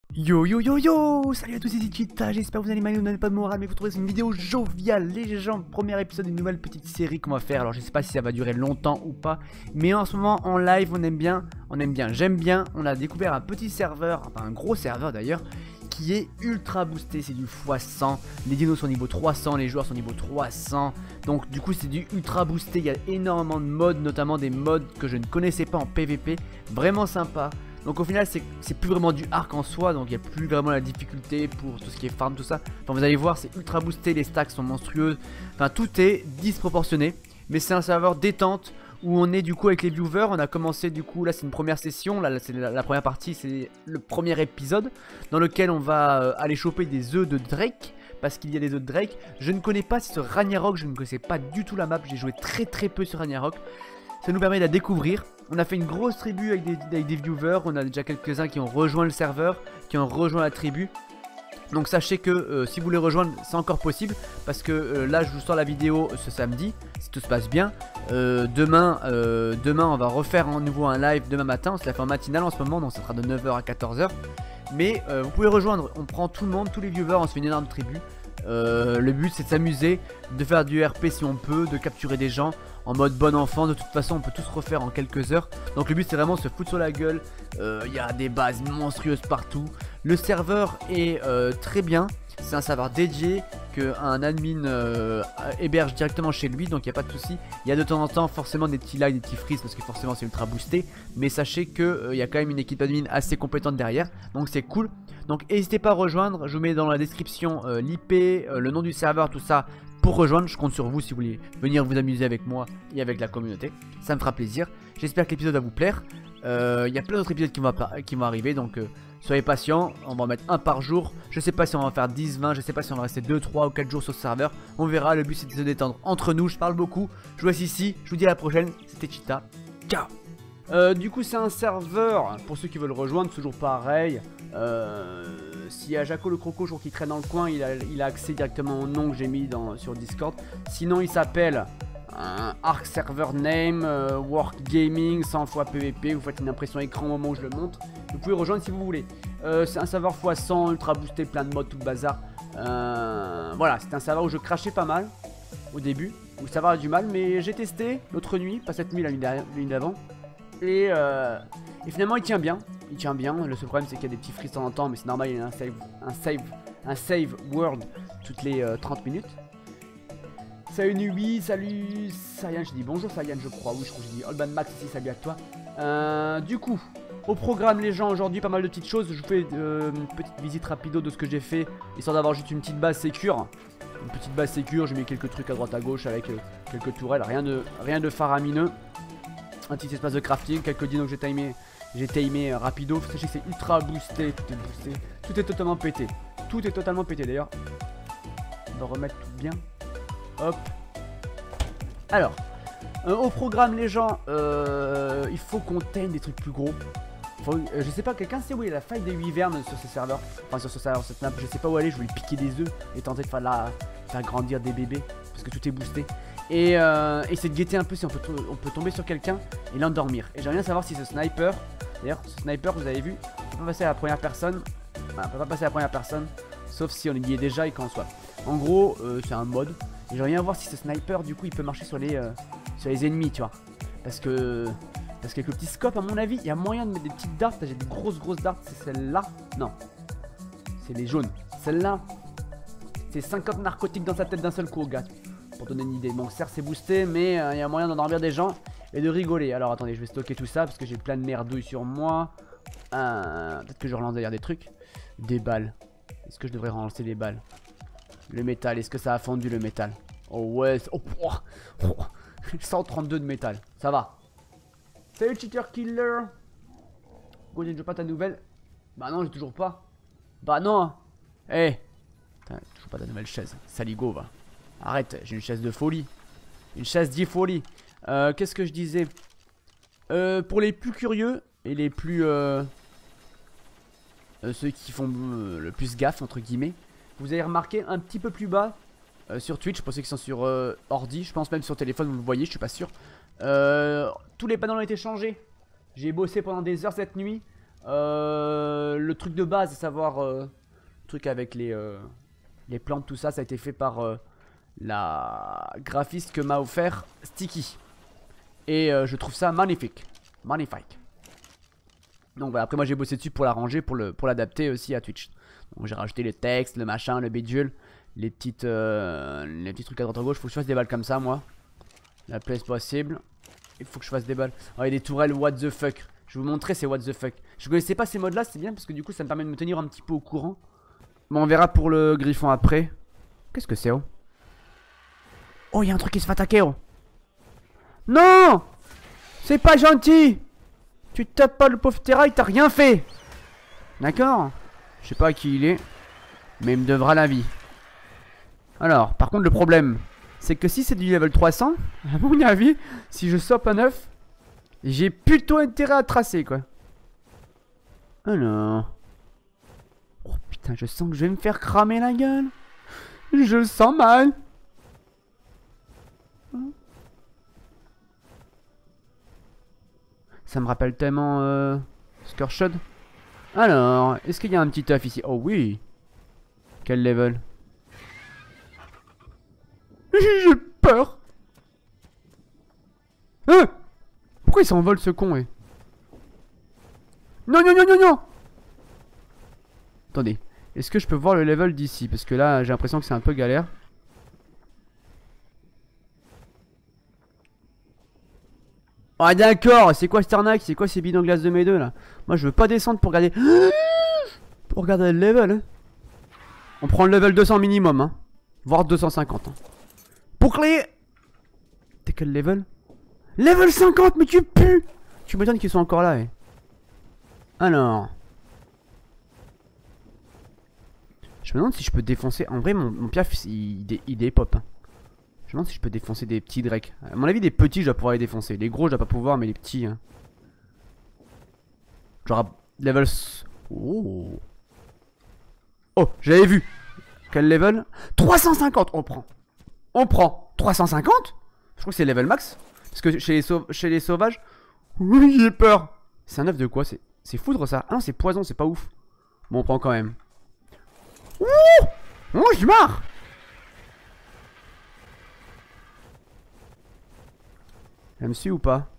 Yo yo yo yo, salut à tous, c'est Cheetah, j'espère que vous allez mal, vous n'avez pas de morale, mais vous trouvez une vidéo joviale, légende, premier épisode d'une nouvelle petite série qu'on va faire. Alors je sais pas si ça va durer longtemps ou pas, mais en ce moment en live on aime bien, j'aime bien. On a découvert un petit serveur, enfin un gros serveur d'ailleurs, qui est ultra boosté, c'est du x100, les dinos sont niveau 300, les joueurs sont niveau 300, donc du coup c'est du ultra boosté, il y a énormément de modes, notamment des modes que je ne connaissais pas en PVP, vraiment sympa. Donc au final c'est plus vraiment du arc en soi, donc il n'y a plus vraiment la difficulté pour tout ce qui est farm, tout ça. Enfin vous allez voir, c'est ultra boosté, les stacks sont monstrueuses, enfin tout est disproportionné. Mais c'est un serveur détente où on est du coup avec les viewers. On a commencé du coup, là c'est une première session, là c'est la première partie, c'est le premier épisode dans lequel on va aller choper des œufs de Drake. Parce qu'il y a des œufs de Drake. Je ne connais pas ce Ragnarok, je ne connaissais pas du tout la map, j'ai joué très peu sur Ragnarok. Ça nous permet de la découvrir. On a fait une grosse tribu avec des viewers. On a déjà quelques-uns qui ont rejoint le serveur, qui ont rejoint la tribu. Donc sachez que si vous voulez rejoindre, c'est encore possible. Parce que là je vous sors la vidéo ce samedi, si tout se passe bien. Demain on va refaire à nouveau un live demain matin. On se la fait en matinale en ce moment, donc ça sera de 9h à 14h. Mais vous pouvez rejoindre, on prend tout le monde, tous les viewers, on se fait une énorme tribu. Le but c'est de s'amuser, de faire du RP si on peut, de capturer des gens en mode bon enfant. De toute façon on peut tous refaire en quelques heures. Donc le but c'est vraiment de se foutre sur la gueule. Il y a des bases monstrueuses partout. Le serveur est très bien. C'est un serveur dédié qu'un admin héberge directement chez lui, donc il n'y a pas de souci. Il y a de temps en temps forcément des petits lags, des petits freeze parce que forcément c'est ultra boosté. Mais sachez qu'il y a quand même une équipe admin assez compétente derrière, donc c'est cool. Donc n'hésitez pas à rejoindre, je vous mets dans la description l'IP, le nom du serveur, tout ça pour rejoindre. Je compte sur vous si vous voulez venir vous amuser avec moi et avec la communauté, ça me fera plaisir. J'espère que l'épisode va vous plaire. Il y a plein d'autres épisodes qui vont arriver, donc soyez patients, on va en mettre un par jour. Je sais pas si on va en faire 10, 20, je sais pas si on va rester 2, 3 ou 4 jours sur ce serveur. On verra, le but c'est de se détendre entre nous, je parle beaucoup. Je vous laisse ici, je vous dis à la prochaine, c'était Cheetah, ciao. Du coup c'est un serveur, pour ceux qui veulent rejoindre, toujours pareil. S'il y a Jaco le Croco jour qui traîne dans le coin, il a accès directement au nom que j'ai mis sur Discord. Sinon il s'appelle Arc Server Name, Work Gaming, 100 fois PVP. Vous faites une impression écran au moment où je le montre. Vous pouvez rejoindre si vous voulez. C'est un serveur x100, ultra boosté, plein de modes, tout le bazar. Voilà, c'était un serveur où je crachais pas mal au début, où le serveur a du mal, mais j'ai testé l'autre nuit, pas cette nuit, la nuit d'avant. Et finalement il tient bien. Il tient bien. Le seul problème c'est qu'il y a des petits freeze de temps en temps, mais c'est normal, il y a un save world toutes les 30 minutes. Salut Nubi, salut Sayan, j'ai dit bonjour Sayan je crois, oui je crois que j'ai dit Olban Max ici, salut à toi. Du coup, au programme les gens aujourd'hui, pas mal de petites choses. Je vous fais une petite visite rapido de ce que j'ai fait, histoire d'avoir juste une petite base sécure. Une petite base sécure, j'ai mis quelques trucs à droite à gauche avec quelques tourelles, rien de faramineux. Un petit espace de crafting, quelques dinos que j'ai timé rapido. Sachez que c'est ultra boosté, tout est boosté, tout est totalement pété. Tout est totalement pété d'ailleurs. On va remettre tout bien. Hop. Alors, au programme les gens, il faut qu'on teigne des trucs plus gros. Je sais pas, quelqu'un sait où est la faille des wyvernes sur ce serveur. Enfin sur ce serveur, cette map, je sais pas où aller. Je voulais piquer des œufs et tenter de faire grandir des bébés, parce que tout est boosté. Et essayer de guetter un peu si on peut tomber sur quelqu'un et l'endormir. Et j'aimerais bien savoir si ce sniper, d'ailleurs ce sniper vous avez vu, on peut pas passer à la première personne. Enfin, on peut pas passer à la première personne, sauf si on y est déjà et qu'on soit. En gros, c'est un mode. Et j'aimerais bien voir si ce sniper du coup il peut marcher sur les ennemis, tu vois. Parce qu'avec le petit scope à mon avis il y a moyen de mettre des petites darts. J'ai des grosses darts, c'est celle-là. Non, c'est les jaunes. Celle-là, c'est 50 narcotiques dans sa tête d'un seul coup, gars. Pour donner une idée. Bon certes c'est boosté, mais il y a moyen d'endormir des gens et de rigoler. Alors attendez, je vais stocker tout ça parce que j'ai plein de merdouilles sur moi. Peut-être que je relance d'ailleurs des trucs. Des balles. Est-ce que je devrais relancer des balles? Le métal, est-ce que ça a fondu le métal? Oh ouais, oh, 132 de métal, ça va. Salut Cheater Killer. Pourquoi j'ai toujours pas ta nouvelle? Bah non, j'ai toujours pas. Bah non. Eh, toujours pas ta nouvelle chaise. Saligo va. Arrête, j'ai une chaise de folie. Une chaise de folie. Qu'est-ce que je disais? Pour les plus curieux et les plus ceux qui font le plus gaffe entre guillemets, vous avez remarqué un petit peu plus bas sur Twitch, pour ceux qui sont sur ordi, je pense même sur téléphone, vous le voyez, je suis pas sûr. Tous les panneaux ont été changés. J'ai bossé pendant des heures cette nuit. Le truc de base, à savoir le truc avec les plantes, tout ça, ça a été fait par la graphiste que m'a offert Sticky. Et je trouve ça magnifique. Magnifique. Donc voilà, après moi j'ai bossé dessus pour l'arranger, pour l'adapter aussi à Twitch. Donc j'ai rajouté les textes, le machin, le bidule, les petits trucs à droite à gauche. Faut que je fasse des balles comme ça moi. La place possible. Il faut que je fasse des balles. Oh, il y a des tourelles what the fuck. Je vais vous montrer ces what the fuck. Je connaissais pas ces modes là, c'est bien parce que du coup ça me permet de me tenir un petit peu au courant. Bon, on verra pour le griffon après. Qu'est-ce que c'est, oh? Oh, il y a un truc qui se fait attaquer, oh. Non! C'est pas gentil! Tu tapes pas le pauvre terrail, t'as rien fait! D'accord? Je sais pas à qui il est, mais il me devra la vie. Alors, par contre, le problème, c'est que si c'est du level 300, à mon avis, si je sope un œuf, j'ai plutôt intérêt à tracer, quoi. Alors... Oh putain, je sens que je vais me faire cramer la gueule. Je le sens mal. Ça me rappelle tellement Scorchud. Alors, est-ce qu'il y a un petit œuf ici? Oh oui. Quel level? J'ai peur. Pourquoi il s'envole ce con, Non, non, non, non, non. Attendez. Est-ce que je peux voir le level d'ici? Parce que là, j'ai l'impression que c'est un peu galère. Ah d'accord, c'est quoi cette arnaque? C'est quoi ces bidons glace de mes deux là? Moi je veux pas descendre pour regarder. Pour regarder le level, hein. On prend le level 200 minimum, hein. Voire 250, hein. Pour les... T'es quel level? Level 50, mais tu pues. Tu m'étonnes qu'ils sont encore là, Alors... Je me demande si je peux défoncer... En vrai, mon piaf, il est pop, hein. Je me demande si je peux défoncer des petits drakes. À mon avis, des petits, je dois pouvoir les défoncer. Les gros, je dois pas pouvoir, mais les petits... Hein. Genre, level... Oh, oh, j'avais vu. Quel level? 350, on prend. On prend 350? Je crois que c'est level max. Parce que chez les sauvages... Oui, j'ai peur. C'est un œuf de quoi? C'est foudre, ça? Ah non, c'est poison, c'est pas ouf. Bon, on prend quand même. Ouh! Oh, je marre! Elle me suit ou pas?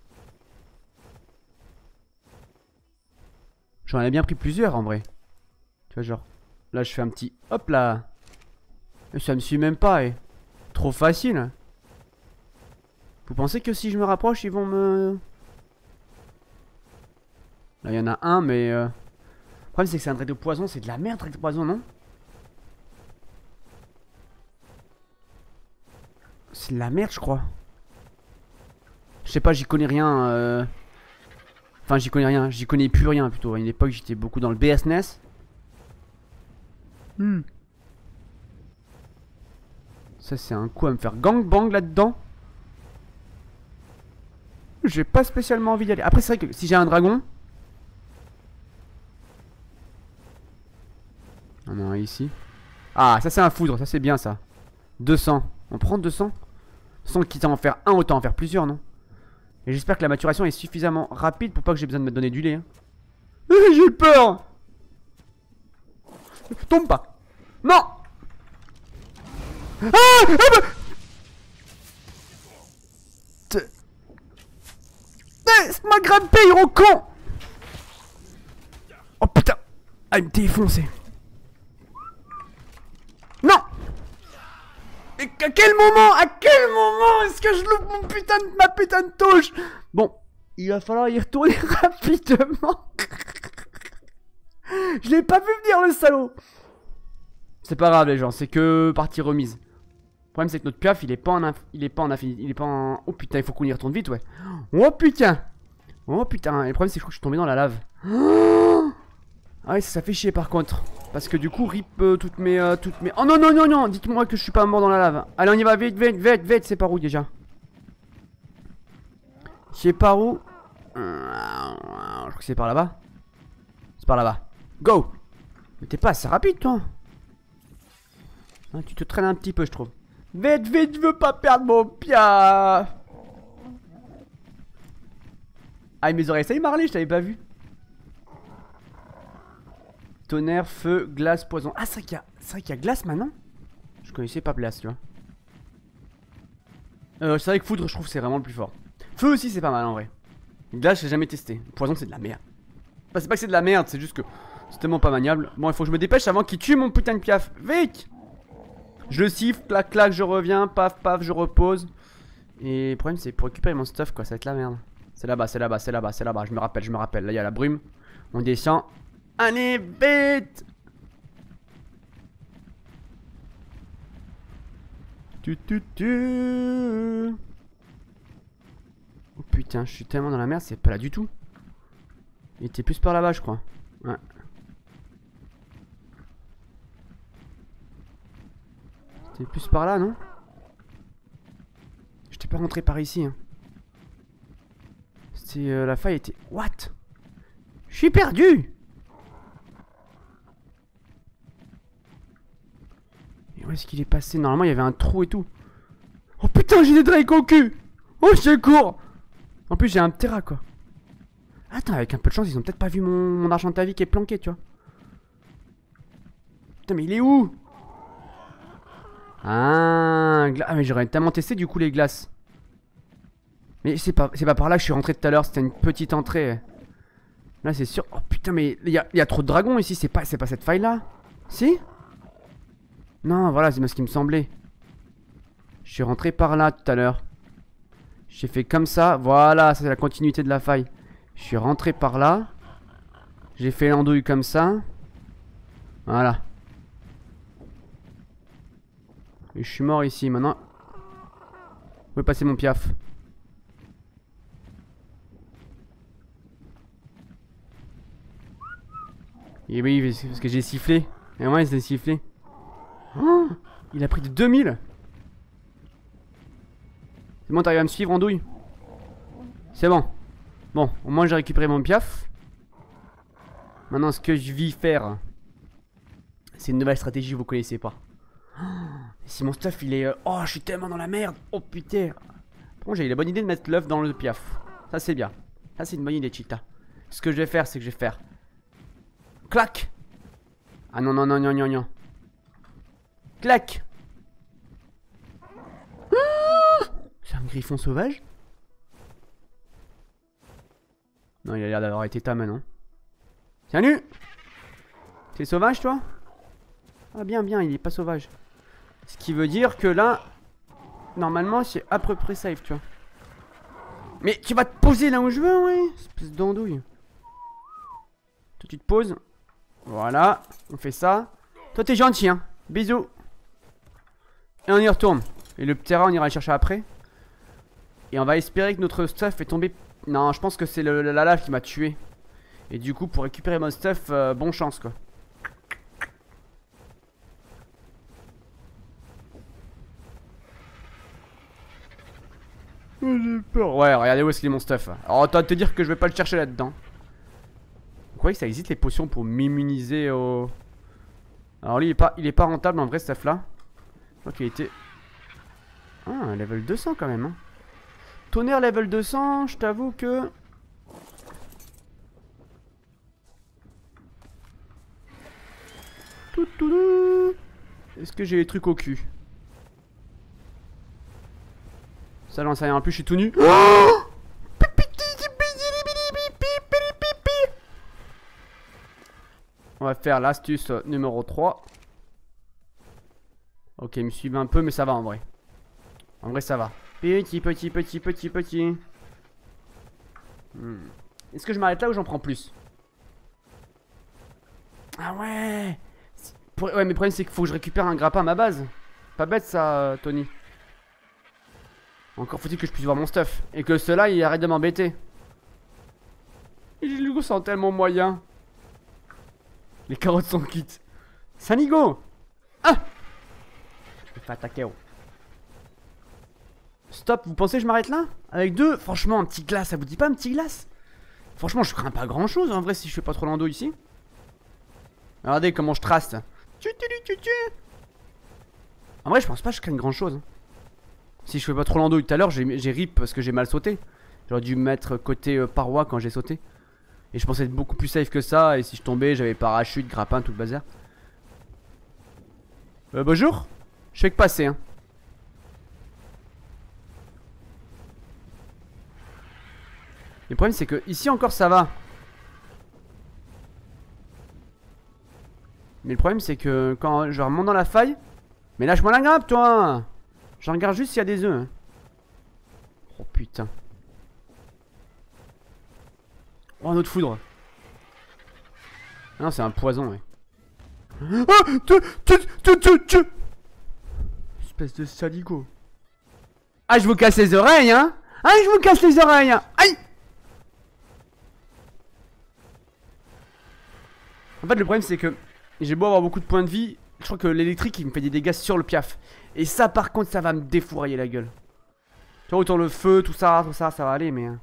J'en ai bien pris plusieurs en vrai. Tu vois, genre. Là, je fais un petit. Hop là! Et ça me suit même pas, Trop facile. Vous pensez que si je me rapproche, ils vont me. Là, il y en a un, mais. Le problème, c'est que c'est un trait de poison. C'est de la merde, trait de poison, non? C'est de la merde, je crois. Je sais pas, j'y connais rien. Enfin, j'y connais rien. J'y connais plus rien, plutôt. À une époque, j'étais beaucoup dans le BSNES. Ça, c'est un coup à me faire gangbang là-dedans. J'ai pas spécialement envie d'y aller. Après, c'est vrai que si j'ai un dragon... On en a un ici. Ah, ça, c'est un foudre. Ça, c'est bien, ça. 200. On prend 200. Sans quitte à en faire un, autant en faire plusieurs, non? Et j'espère que la maturation est suffisamment rapide pour pas que j'ai besoin de me donner du lait. Hein. J'ai peur. Tombe pas. Non. Ah, c'est ma grimpé, il con. Oh putain. Ah, il me défoncé. Non. Et à quel moment est-ce que je loupe ma putain de touche? Bon, il va falloir y retourner rapidement. Je l'ai pas vu venir le salaud. C'est pas grave les gens, c'est que partie remise. Le problème c'est que notre piaf il est pas en infini, il est pas en... Oh putain, il faut qu'on y retourne vite, ouais. Oh putain. Oh putain, et le problème c'est que je crois que je suis tombé dans la lave. Ah ouais, ça fait chier par contre. Parce que du coup, rip toutes mes... Oh non, non, non, non, dites-moi que je suis pas mort dans la lave. Allez, on y va, vite, vite, vite, vite. C'est par où déjà? C'est par où? Je crois que c'est par là-bas. C'est par là-bas. Go! Mais t'es pas assez rapide, toi. Hein, tu te traînes un petit peu, je trouve. Vite, vite, je veux pas perdre mon piaf. Ah, mes oreilles, ça y est, Marley, je t'avais pas vu. Tonnerre, feu, glace, poison. Ah, c'est vrai qu'il y a glace maintenant. Je connaissais pas glace, tu vois. C'est vrai que foudre, je trouve que c'est vraiment le plus fort. Feu aussi, c'est pas mal en vrai. Glace, j'ai jamais testé. Poison, c'est de la merde. Enfin, c'est pas que c'est de la merde, c'est juste que c'est tellement pas maniable. Bon, il faut que je me dépêche avant qu'il tue mon putain de piaf. Vite! Je le siffle, clac, clac, je reviens, paf, paf, je repose. Et le problème, c'est pour récupérer mon stuff, quoi. Ça va être la merde. C'est là-bas, c'est là-bas, c'est là-bas, c'est là-bas. Je me rappelle, je me rappelle. Là, il y a la brume. On descend. Allez, vite! Oh putain, je suis tellement dans la merde, c'est pas là du tout. Il était plus par là-bas, je crois. Ouais. C'était plus par là, non? J'étais pas rentré par ici. Hein. C'était la faille était. What? Je suis perdu. Et où est-ce qu'il est passé? Normalement, il y avait un trou et tout. Oh putain, j'ai des drakes au cul. Oh, je cours. En plus, j'ai un Terra, quoi. Attends, avec un peu de chance, ils ont peut-être pas vu mon argent de ta vie qui est planqué, tu vois. Putain, mais il est où? Ah, mais j'aurais tellement testé du coup les glaces. Mais c'est pas par là que je suis rentré tout à l'heure, c'était une petite entrée. Là, c'est sûr. Oh putain, mais il y a trop de dragons ici, c'est pas cette faille là? Si? Non, voilà, c'est ce qui me semblait. Je suis rentré par là tout à l'heure. J'ai fait comme ça, voilà, ça c'est la continuité de la faille. Je suis rentré par là. J'ai fait l'andouille comme ça. Voilà. Et je suis mort ici, maintenant. Où est passé mon piaf? Et oui, c'est parce que j'ai sifflé. Et moi, il s'est sifflé. Oh, il a pris de 2000. C'est bon, t'arrives à me suivre, andouille? C'est bon. Bon, au moins j'ai récupéré mon piaf. Maintenant, ce que je vais faire, c'est une nouvelle stratégie que vous connaissez pas. Oh, si mon stuff il est... Oh, je suis tellement dans la merde. Oh putain. Bon, j'ai eu la bonne idée de mettre l'œuf dans le piaf. Ça, c'est bien. Ça, c'est une bonne idée, Cheetah. Ce que je vais faire, c'est que je vais faire... Clac. Ah non, non, non, non, non, non. Clac. Ah, c'est un griffon sauvage? Non, il a l'air d'avoir été tamé, non? Salut! T'es sauvage, toi? Ah, bien, bien, il est pas sauvage. Ce qui veut dire que là, normalement, c'est à peu près safe, tu vois. Mais tu vas te poser là où je veux, ouais? Espèce d'andouille. Toi, tu te poses. Voilà, on fait ça. Toi, t'es gentil, hein? Bisous. Et on y retourne. Et le Terra, on ira le chercher après. Et on va espérer que notre stuff est tombé. Non, je pense que c'est la lave qui m'a tué. Et du coup, pour récupérer mon stuff, bon chance, quoi. J'ai peur. Ouais, regardez où est-ce qu'il est mon stuff. Alors, autant te dire que je vais pas le chercher là-dedans. Vous croyez que ça existe les potions pour m'immuniser au... Alors lui, il est pas rentable en vrai, ce stuff-là. Je crois qu'il était... Ah, level 200 quand même, hein. Tonnerre level 200, je t'avoue que... Est-ce que j'ai les trucs au cul? Ça j'en sais rien, en plus je suis tout nu. Oh, on va faire l'astuce numéro 3. Ok, ils me suivent un peu mais ça va en vrai. En vrai ça va. Petit. Est-ce que je m'arrête là ou j'en prends plus? Ah ouais. Ouais, mais le problème c'est qu'il faut que je récupère un grappin à ma base. Pas bête ça, Tony. Encore faut-il que je puisse voir mon stuff. Et que ceux-là, ils arrêtent de m'embêter. Les loups sont tellement moyens. Les carottes sont quittes. Sanigo. Ah. Je me fais attaquer, oh. Stop, vous pensez que je m'arrête là? Avec deux? Franchement, un petit glace, ça vous dit pas un petit glace? Franchement, je crains pas grand chose en vrai si je fais pas trop l'endo ici. Regardez comment je trace. En vrai, je pense pas que je craigne grand chose. Si je fais pas trop l'endo tout à l'heure, j'ai rip parce que j'ai mal sauté. J'aurais dû me mettre côté paroi quand j'ai sauté. Et je pensais être beaucoup plus safe que ça. Et si je tombais, j'avais parachute, grappin, tout le bazar. Bonjour. Je fais que passer, hein. Le problème c'est que ici encore ça va. Mais le problème c'est que quand je remonte dans la faille. Mais lâche-moi la grappe toi. Je regarde juste s'il y a des œufs, hein. Oh putain. Oh un autre foudre. Ah non c'est un poison ouais. Espèce de saligo. Ah je vous casse les oreilles hein. Ah je vous casse les oreilles hein. Aïe. En fait le problème c'est que j'ai beau avoir beaucoup de points de vie, je crois que l'électrique il me fait des dégâts sur le piaf. Et ça par contre ça va me défourailler la gueule. Tu vois autant le feu, tout ça ça va aller mais...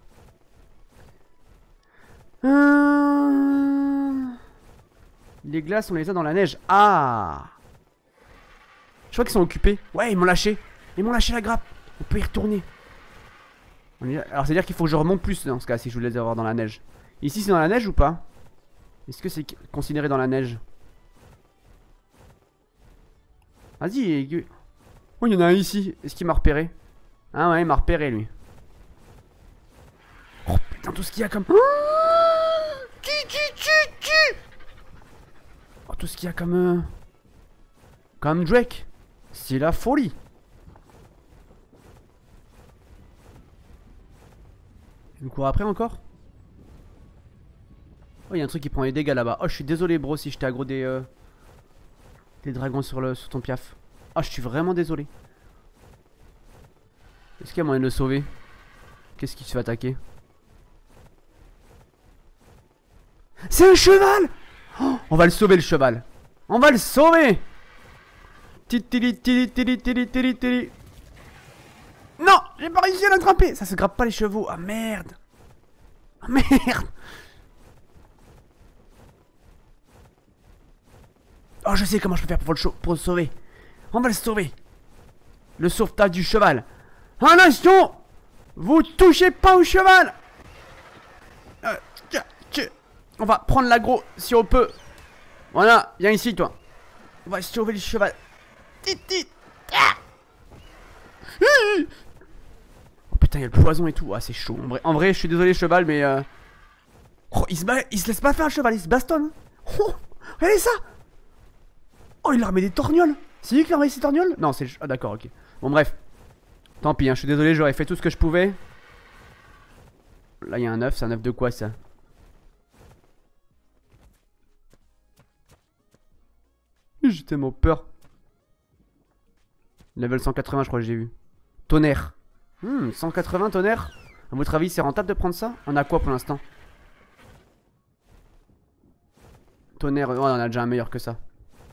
Les glaces on les a dans la neige. Ah. Je crois qu'ils sont occupés. Ouais ils m'ont lâché. Ils m'ont lâché la grappe. On peut y retourner. Alors c'est à dire qu'il faut que je remonte plus dans ce cas si je voulais les avoir dans la neige. Ici c'est dans la neige ou pas? Est-ce que c'est considéré dans la neige? Vas-y. Oh il y en a un ici. Est-ce qu'il m'a repéré? Ah ouais il m'a repéré lui. Oh putain tout ce qu'il y a comme... Oh tout ce qu'il y a comme... Comme Drake. C'est la folie. Je me cours après encore? Oh il y a un truc qui prend les dégâts là-bas. Oh je suis désolé bro si je t'ai aggro des dragons sur ton piaf. Oh je suis vraiment désolé. Est-ce qu'il y a moyen de le sauver? Qu'est-ce qui se fait attaquer? C'est un cheval! Oh, on va le sauver le cheval. On va le sauver! Non! J'ai pas réussi à l'attraper! Ça se grappe pas les chevaux. Ah merde! Ah merde! Oh je sais comment je peux faire pour le sauver. On va le sauver. Le sauvetage du cheval. Un instant! Vous touchez pas au cheval! On va prendre l'aggro si on peut. Voilà, viens ici toi. On va sauver le cheval. Oh putain, il y a le poison et tout. Ah, c'est chaud. En vrai, je suis désolé, cheval, mais. Oh, il se laisse pas faire le cheval, il se bastonne. Oh, regardez ça! Oh, il a remis des torgnoles. C'est lui qui a remis ses torgnoles? Non, c'est. Ah, d'accord, ok. Bon, bref. Tant pis, hein, je suis désolé, j'aurais fait tout ce que je pouvais. Là, il y a un œuf. C'est un œuf de quoi ça? J'ai tellement peur. Level 180 je crois que j'ai vu. Tonnerre. 180 tonnerre. A votre avis c'est rentable de prendre ça? On a quoi pour l'instant? Tonnerre, oh, on a déjà un meilleur que ça.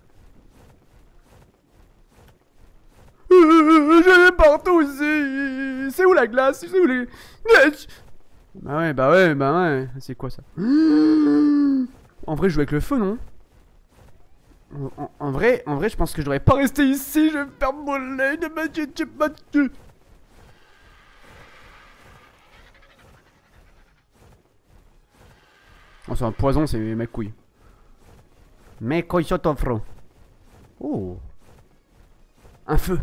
Je vais partout aussi. C'est où la glace? C'est où les... Bah ouais. C'est quoi ça? En vrai je joue avec le feu non? En vrai, je pense que je devrais pas rester ici. Je vais me faire voler de ma tête. Oh, c'est un poison, c'est mes couilles. Mes couilles sur ton front. Oh. Un feu.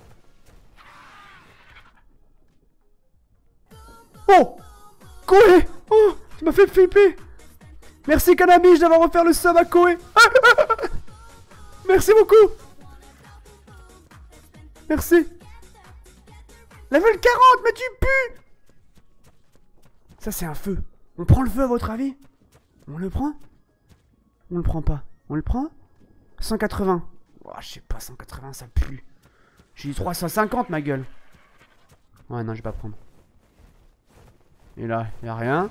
Oh. Koé. Oh, tu m'as fait flipper. Merci Cannabis d'avoir offert le sub à Koé. Merci beaucoup. Merci. Level 40, mais tu pues. Ça c'est un feu. On prend le feu à votre avis? On le prend? On le prend pas. On le prend? 180. Oh, je sais pas, 180 ça pue. J'ai eu 350 ma gueule. Ouais non je vais pas prendre. Et là, y'a rien.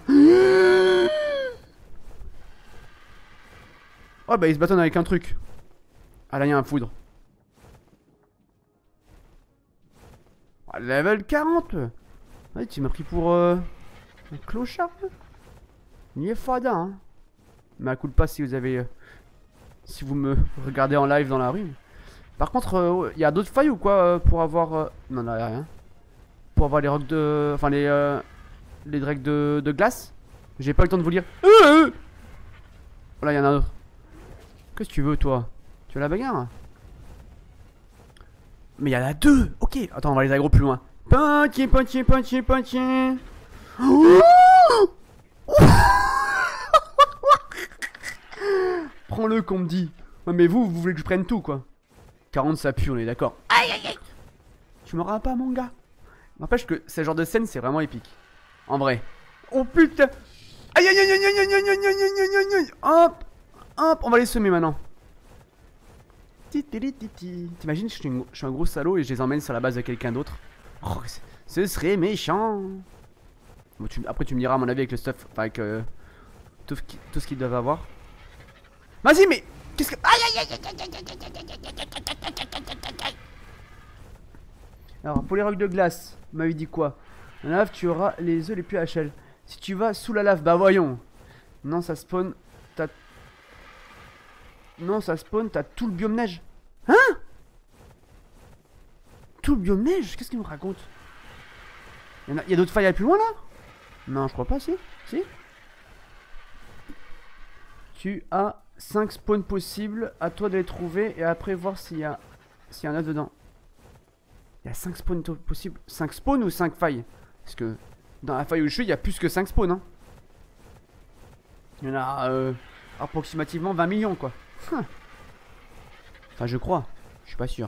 Oh bah il se bâtonne avec un truc. Ah là y'a un foudre. Oh, level 40. Ouais tu m'as pris pour un clochard. Il est fada hein. Mais à coup de pas si vous avez si vous me regardez en live dans la rue. Par contre y a d'autres failles ou quoi pour avoir non là y'a rien. Pour avoir les rocs de... Enfin les drakes de glace. J'ai pas le temps de vous lire. Oh là, il y en a un autre. Qu'est-ce que tu veux, toi? Tu veux la bagarre? Mais il y en a deux. Ok. Attends, on va les aggro plus loin. Puntier. Prends-le qu'on me dit. Ouais, mais vous voulez que je prenne tout, quoi. 40, ça pue, on est d'accord. Aïe. Tu m'auras pas, mon gars. N'empêche que ce genre de scène, c'est vraiment épique. En vrai. Oh putain. Aïe. Hop, on va les semer maintenant. T'imagines, je suis un gros salaud et je les emmène sur la base de quelqu'un d'autre. Oh, ce serait méchant. Bon, après, tu me diras, à mon avis, avec le stuff, enfin, avec tout ce qu'ils doivent avoir. Vas-y, mais qu'est-ce que... Alors, pour les rocs de glace, vous m'avez dit quoi? Dans la lave, tu auras les œufs les plus HL. Si tu vas sous la lave, bah voyons. Non, ça spawn. T'as tout le biome neige. Hein? Tout le biome neige? Qu'est-ce qu'il nous raconte? Il y a d'autres failles à plus loin là? Non, je crois pas, si. Tu as 5 spawns possibles, à toi de les trouver et après voir s'il y a un œuf dedans. Il y a 5 spawns possibles. 5 spawns ou 5 failles? Parce que dans la faille où je suis, il y a plus que 5 spawns. Hein. Il y en a approximativement 20 millions quoi. Enfin, je crois. Je suis pas sûr.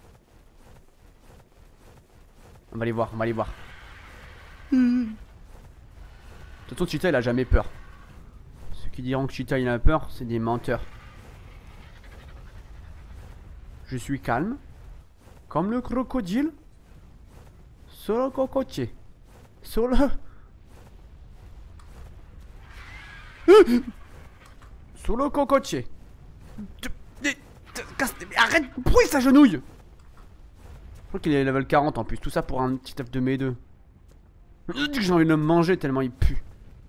On va les voir. De toute façon, Cheetah il a jamais peur. Ceux qui diront que Cheetah il a peur, c'est des menteurs. Je suis calme. Comme le crocodile. Solo cocotier. Solo cocotier. Arrête, pourquoi il s'agenouille? Je crois qu'il est level 40 en plus. Tout ça pour un petit œuf de mes deux. J'ai envie de le manger tellement il pue.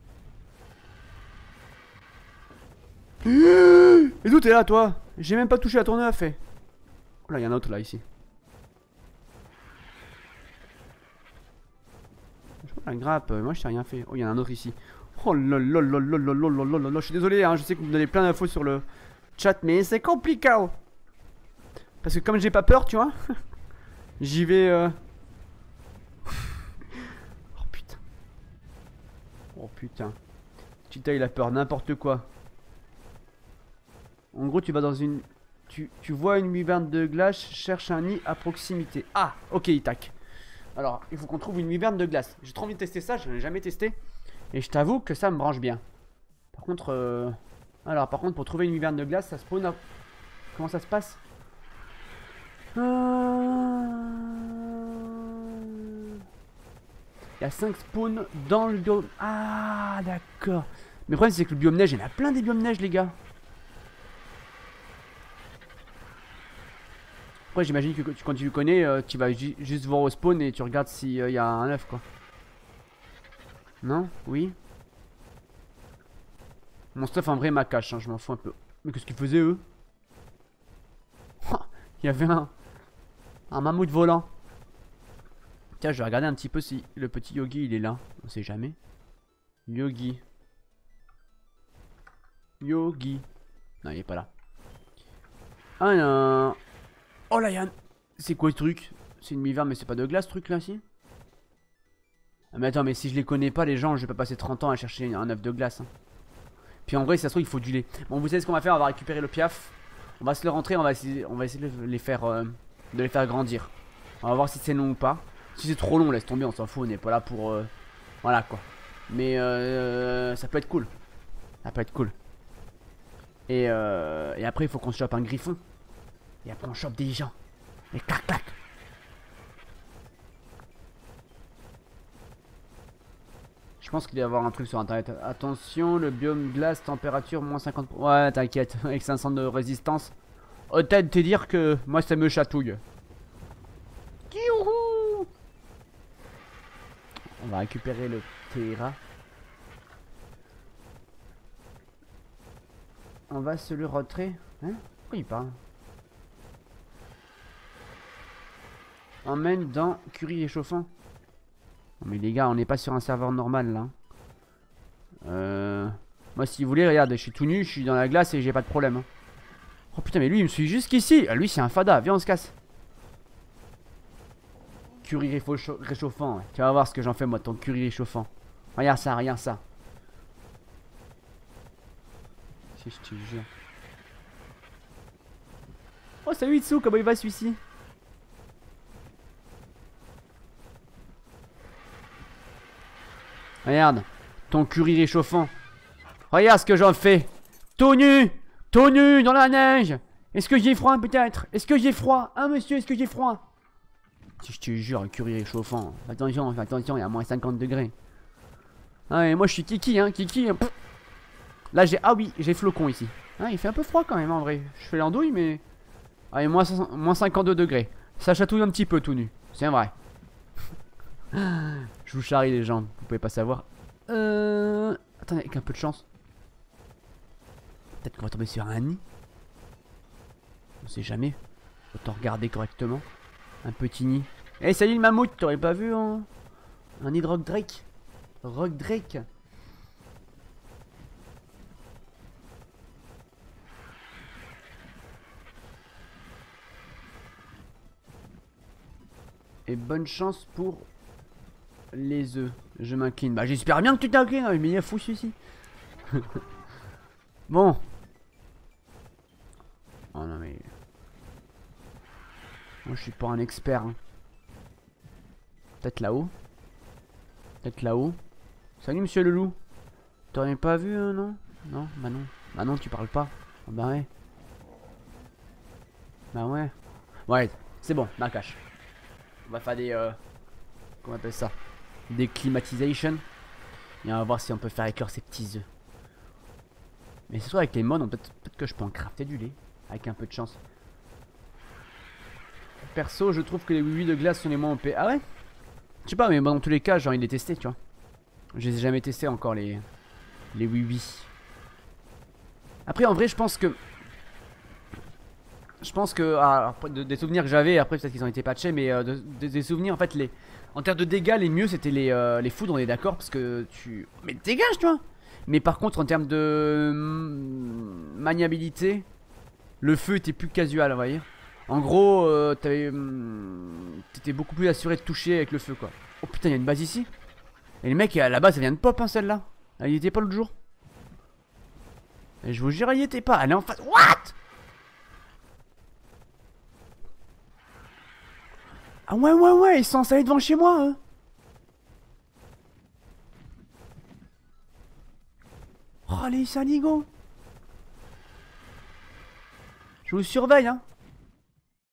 Et d'où t'es là toi? J'ai même pas touché à ton œuf. Oh là, il y en a un autre là ici. La grappe, moi je t'ai rien fait. Oh, il y en a un autre ici. Oh lololololololololololol. Je suis désolé, hein, je sais que vous me donnez plein d'infos sur le chat, mais c'est compliqué. Parce que comme j'ai pas peur, tu vois, j'y vais. Oh putain. Oh putain. Cheetah il a peur, n'importe quoi. En gros, tu vas dans une. Tu vois une wyvern de glace, cherche un nid à proximité. Ah, ok, tac. Alors, il faut qu'on trouve une wyvern de glace. J'ai trop envie de tester ça, je n'ai jamais testé. Et je t'avoue que ça me branche bien. Par contre, pour trouver une wyvern de glace, ça spawn à... Comment ça se passe? Il y a 5 spawns dans le biome. Ah, d'accord. Mais le problème, c'est que le biome neige, il y en a plein des biomes neige, les gars. Après, j'imagine que quand tu le connais, tu vas juste voir au spawn et tu regardes s'il y a un œuf, quoi. Non? Oui? Mon stuff en vrai m'a cache, hein, je m'en fous un peu. Mais qu'est-ce qu'ils faisaient eux? Il y avait un mammouth volant. Tiens, je vais regarder un petit peu si le petit Yogi il est là. On sait jamais. Yogi. Non, il est pas là. Ah non. Oh là, il y a un... C'est quoi ce truc? C'est une wyvern mais c'est pas de glace ce truc là, si? Ah mais attends, mais si je les connais pas les gens, je vais pas passer 30 ans à chercher un œuf de glace. Hein. Puis en vrai, ça se trouve, il faut du lait. Bon, vous savez ce qu'on va faire? On va récupérer le piaf. On va se le rentrer, on va essayer de les faire grandir. On va voir si c'est long ou pas. Si c'est trop long, laisse tomber, on s'en fout, on n'est pas là pour... Voilà quoi. Mais ça peut être cool. Ça peut être cool. Et après, il faut qu'on se chope un griffon. Et après, on chope des gens. Et clac clac. Je pense qu'il doit y avoir un truc sur internet. Attention, le biome glace, température moins 50%. Ouais, t'inquiète, avec 500 de résistance. Autant te dire que moi ça me chatouille. Youhou! On va récupérer le Terra. On va se le retrait. Hein? Pourquoi il parle? Emmène dans curry échauffant. Non mais les gars, on n'est pas sur un serveur normal là. Moi si vous voulez, regarde, je suis tout nu, je suis dans la glace et j'ai pas de problème hein. Oh putain mais lui il me suit jusqu'ici. Ah, lui c'est un fada, viens on se casse. Curry réchauffant ouais. Tu vas voir ce que j'en fais moi, ton curry réchauffant. Regarde ça, regarde ça. Si je te jure. Oh salut Itsu, comment il va celui-ci? Regarde, ton curry réchauffant. Regarde ce que j'en fais. Tout nu dans la neige. Est-ce que j'ai froid peut-être? Est-ce que j'ai froid? Hein monsieur, est-ce que j'ai froid? Si je te jure, un curry réchauffant. Attention, attention, il y a moins 50 degrés. Ah et moi je suis Kiki, hein, Kiki. Pff. Là j'ai... Ah oui, j'ai flocon ici. Ah, il fait un peu froid quand même en vrai. Je fais l'andouille mais... Ah et moins 52 degrés. Ça chatouille un petit peu tout nu. C'est vrai. Je vous charrie les gens, vous pouvez pas savoir. Attendez, avec un peu de chance. Peut-être qu'on va tomber sur un nid. On sait jamais. Autant regarder correctement. Un petit nid. Eh salut le mammouth, t'aurais pas vu hein? Un nid de Rock Drake. Rock Drake. Et bonne chance pour les œufs. Je m'incline. Bah j'espère bien que tu t'inclines, hein, mais il est fou celui-ci. Bon. Oh non mais... Moi je suis pas un expert. Hein. Peut-être là-haut. Peut-être là-haut. Salut monsieur le loup. T'aurais pas vu non? Non? Bah non. Bah non tu parles pas. Oh, bah ouais. Bah ouais. Ouais c'est bon, ma cache. On va faire des... comment on appelle ça? Des climatisations. Et on va voir si on peut faire éclore ces petits œufs. Mais c'est sûr avec les mods, peut-être que je peux en crafter du lait. Avec un peu de chance. Perso, je trouve que les oui de glace sont les moins OP. Ah ouais? Je sais pas, mais bon, dans tous les cas, j'ai envie de les tester, tu vois. Je les ai jamais testés encore, les oui. Après, en vrai, je pense que... alors, des souvenirs que j'avais, après peut-être qu'ils ont été patchés, mais des souvenirs, en fait, en termes de dégâts, les mieux, c'était les foudres, on est d'accord, parce que tu... Mais dégage, tu vois. Mais par contre, en termes de maniabilité, le feu était plus casual, vous voyez. En gros, t'étais beaucoup plus assuré de toucher avec le feu, quoi. Oh putain, il y a une base ici. Et les mecs, à la base, elle vient de pop, hein, celle-là. Elle y était pas l'autre jour. Et je vous jure, elle y était pas. Elle est en face. What? Ah ouais, ils sont censés aller devant chez moi, hein. Oh, les saligots. Je vous surveille, hein.